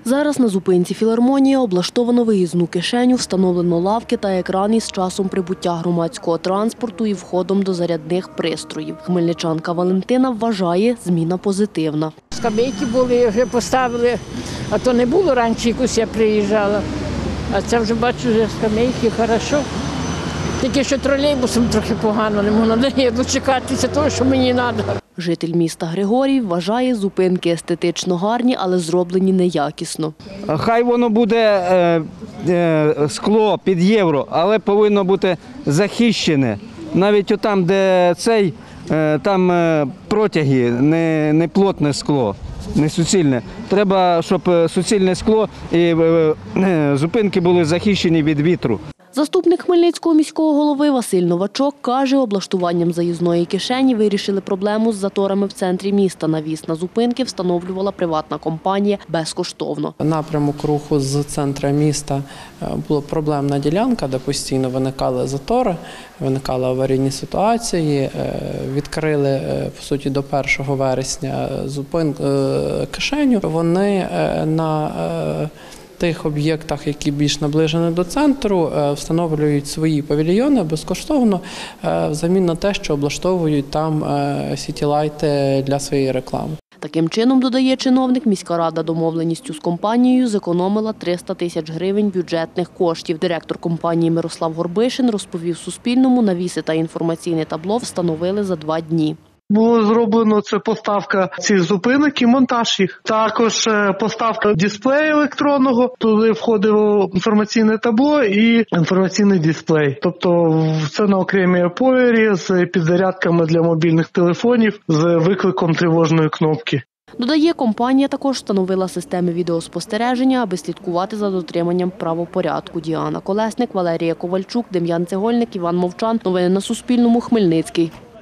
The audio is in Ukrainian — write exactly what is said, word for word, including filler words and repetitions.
Зараз на зупинці «Філармонія» облаштовано виїзну кишеню, встановлено лавки та екран із часом прибуття громадського транспорту і входом до зарядних пристроїв. Хмельничанка Валентина вважає, зміна позитивна. Скамейки були, вже поставили, а то не було раніше, якось я приїжджала. А це вже бачу, вже скамейки, хорошо. Тільки що тролейбусом трохи погано, не можна дочекатися того, що мені треба. Житель міста Григорій вважає, зупинки естетично гарні, але зроблені неякісно. Хай воно буде е, е, скло під євро, але повинно бути захищене. Навіть отам, де цей, е, там е, протяги, не, не плотне скло, не суцільне. Треба, щоб суцільне скло і е, е, зупинки були захищені від вітру. Заступник Хмельницького міського голови Василь Новачок каже, облаштуванням заїзної кишені вирішили проблему з заторами в центрі міста. Навіс на зупинки встановлювала приватна компанія безкоштовно. Напрямок руху з центру міста була проблемна ділянка, де постійно виникали затори, виникали аварійні ситуації. Відкрили, по суті, до першого вересня зупин... кишеню. Вони на тих об'єктах, які більш наближені до центру, встановлюють свої павільйони безкоштовно, взамін на те, що облаштовують там сітілайти для своєї реклами. Таким чином, додає чиновник, міська рада домовленістю з компанією зекономила триста тисяч гривень бюджетних коштів. Директор компанії Мирослав Горбишин розповів Суспільному, навіси та інформаційне табло встановили за два дні. Було зроблено це поставка цих зупинок і монтаж їх. Також поставка дисплею електронного, туди входило інформаційне табло і інформаційний дисплей. Тобто це на окремій опорі з підзарядками для мобільних телефонів, з викликом тривожної кнопки. Додає, компанія також встановила системи відеоспостереження, аби слідкувати за дотриманням правопорядку. Діана Колесник, Валерія Ковальчук, Дем'ян Цегольник, Іван Мовчан. Новини на Суспільному. Хмельницький.